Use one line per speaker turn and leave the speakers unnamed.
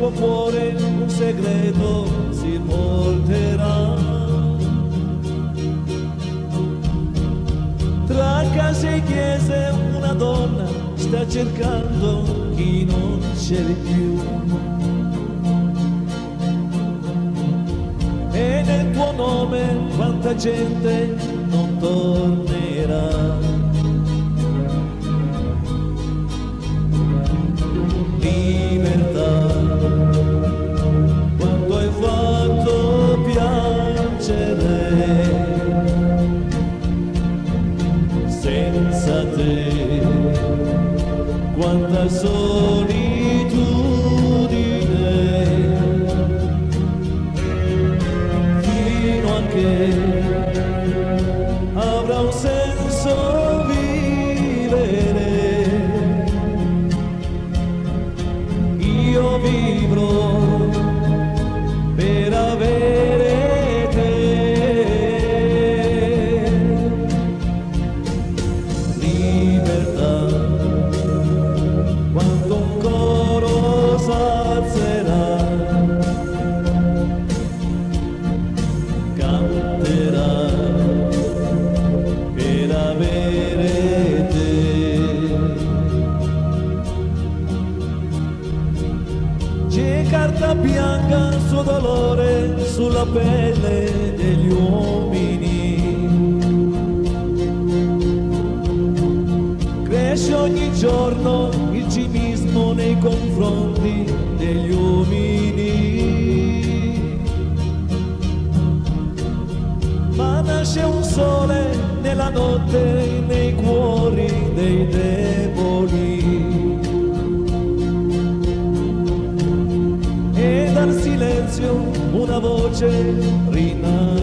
suo cuore un segreto si porterà. Tra case e chiese una donna sta cercando chi non c'è più. E nel tuo nome quanta gente non tornerà. Libertà, quanto hai fatto piangere, senza te, quanta solitudine, fino a che avrà un senso vivere. Io vivrò per avere te. Libertà, quando un coro s'alzerà, canterà per avere te. C'è carta bianca il suo dolore sulla pelle degli uomini. Cresce ogni giorno il cinismo nei confronti degli uomini. Ma nasce un sole nella notte nei cuori dei deboli. E dal silenzio una voce rinasce.